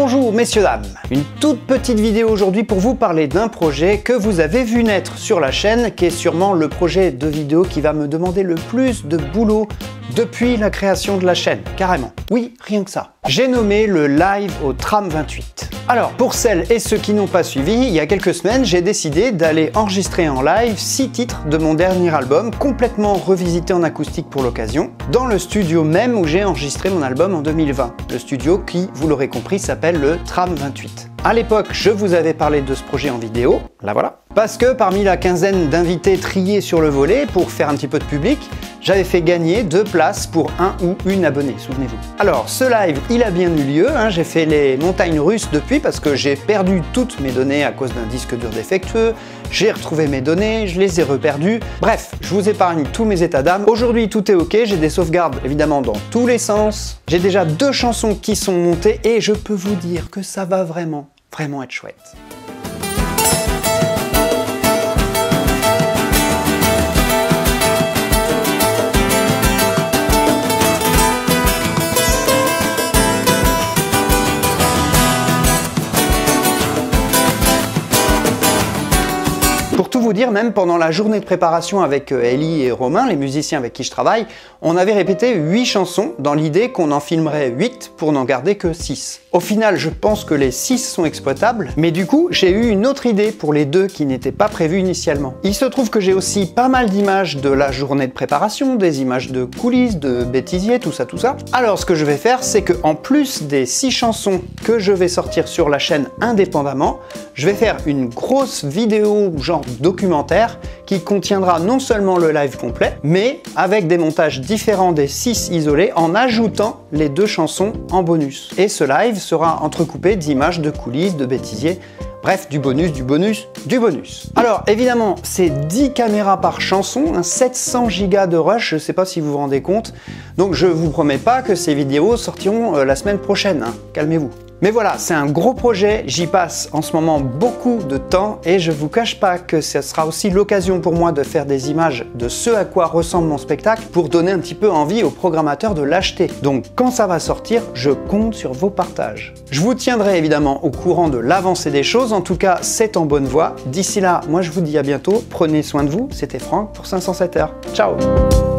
Bonjour messieurs dames, une toute petite vidéo aujourd'hui pour vous parler d'un projet que vous avez vu naître sur la chaîne, qui est sûrement le projet de vidéo qui va me demander le plus de boulot depuis la création de la chaîne, carrément. Oui, rien que ça. J'ai nommé le live au Tram 28. Alors, pour celles et ceux qui n'ont pas suivi, il y a quelques semaines, j'ai décidé d'aller enregistrer en live 6 titres de mon dernier album, complètement revisité en acoustique pour l'occasion, dans le studio même où j'ai enregistré mon album en 2020. Le studio qui, vous l'aurez compris, s'appelle le Tram 28. À l'époque, je vous avais parlé de ce projet en vidéo, là voilà, parce que parmi la quinzaine d'invités triés sur le volet pour faire un petit peu de public, j'avais fait gagner 2 places pour un ou une abonnée, souvenez-vous. Alors, ce live, il a bien eu lieu, j'ai fait les montagnes russes depuis parce que j'ai perdu toutes mes données à cause d'un disque dur défectueux, j'ai retrouvé mes données, je les ai reperdues, bref, je vous épargne tous mes états d'âme. Aujourd'hui, tout est ok, j'ai des sauvegardes évidemment dans tous les sens, j'ai déjà 2 chansons qui sont montées et je peux vous dire que ça va vraiment être chouette. Pour tout vous dire, même pendant la journée de préparation avec Ellie et Romain, les musiciens avec qui je travaille, on avait répété 8 chansons dans l'idée qu'on en filmerait 8 pour n'en garder que 6. Au final, je pense que les 6 sont exploitables, mais du coup, j'ai eu une autre idée pour les 2 qui n'étaient pas prévues initialement. Il se trouve que j'ai aussi pas mal d'images de la journée de préparation, des images de coulisses, de bêtisiers, tout ça. Alors, ce que je vais faire, c'est que en plus des 6 chansons que je vais sortir sur la chaîne indépendamment, je vais faire une grosse vidéo genre documentaire qui contiendra non seulement le live complet, mais avec des montages différents des 6 isolés en ajoutant les 2 chansons en bonus. Et ce live sera entrecoupé d'images de coulisses, de bêtisiers, bref, du bonus. Alors évidemment, c'est 10 caméras par chanson, 700 Go de rush, je sais pas si vous vous rendez compte, donc je vous promets pas que ces vidéos sortiront la semaine prochaine, calmez-vous. Mais voilà, c'est un gros projet, j'y passe en ce moment beaucoup de temps et je vous cache pas que ce sera aussi l'occasion pour moi de faire des images de ce à quoi ressemble mon spectacle pour donner un petit peu envie aux programmateurs de l'acheter. Donc quand ça va sortir, je compte sur vos partages. Je vous tiendrai évidemment au courant de l'avancée des choses, en tout cas c'est en bonne voie. D'ici là, moi je vous dis à bientôt, prenez soin de vous, c'était Franck pour 507 heures. Ciao!